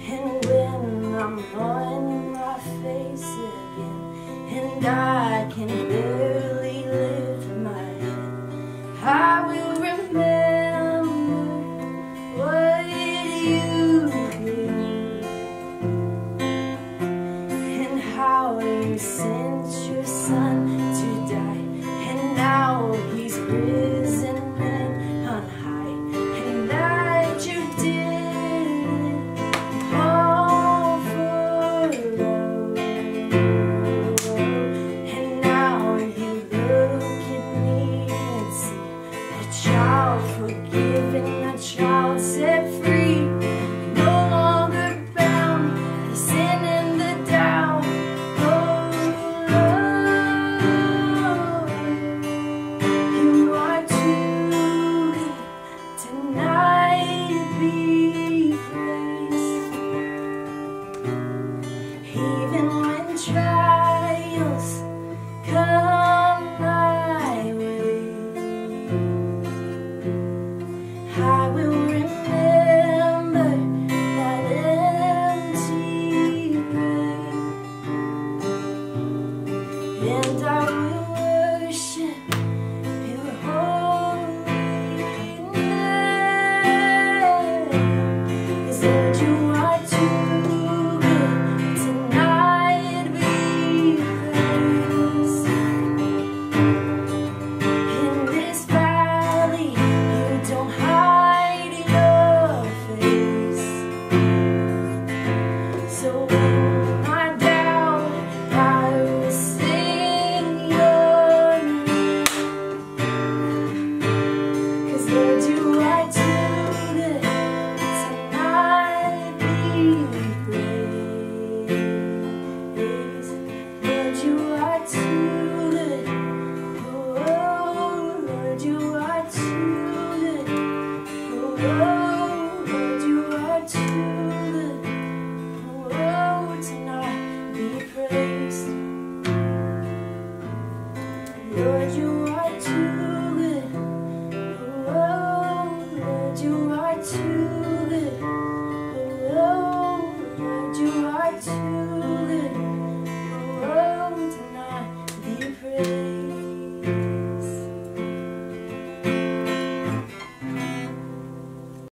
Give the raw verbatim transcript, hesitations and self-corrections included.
And when I'm on my face again, and I can barely lift my head, I will remember what you did, and how you sent your son to die, and now he's risen and on high, and that you did all for love. And now you look at me and see a child forgiven, a child set free, no longer bound to sin and the doubt. Even when trials come my way, I will remember that empty grave, and I will worship your holy name. 'Cause Lord, you are too good tonight be praised. In this valley, you don't hide your face. So when I doubt, I will sing your name. 'Cause Lord, you are too good tonight be praised. Lord, you are too good. Oh, Lord, you are too good. Oh, Lord, you are too good. Oh, tonight be praised. Lord, you are too